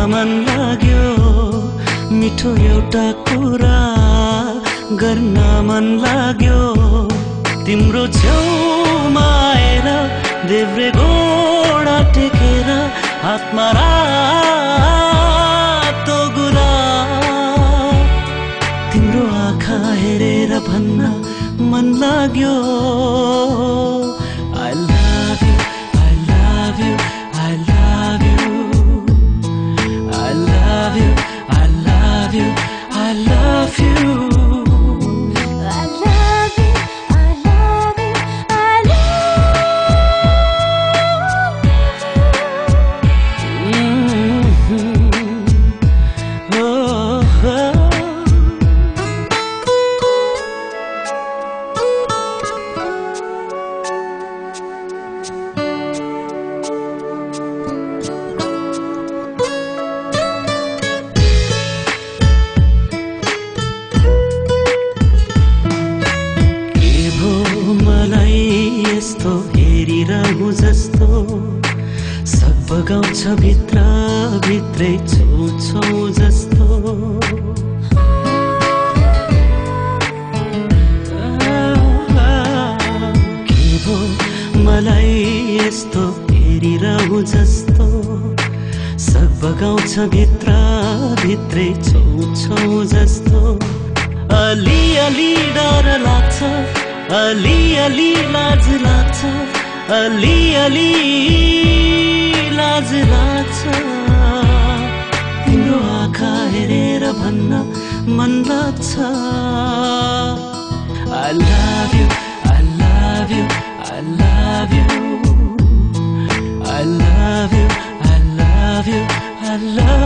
मन लाग्यो मिठो एउटा कुरा गर्न मन लाग्यो तिम्रो छेउमा आएर देब्रे गोडा टेकेर हातमा रातो गुलाब तिम्रो आँखा हेरेर भन्न मन लाग्यो I love you, I love you, I love you, I love you, I love you, I love you. यस्तो हेरिरहु जस्तो सब बगाउँछ भित्र भित्रै छौ छौ जस्तो के भो मलाई यस्तो हेरिरहु जस्तो सब बगाउँछ भित्र भित्रै छौ छौ जस्तो अलि अलि डर लाग्छ अलि अलि लाज लाग्छ अलि अलि लाज लाग्छ तिम्रो आँखा हेरेर भन्न मन लाग्छ I love you, I love you, I love you, I love you, I love you, I love you.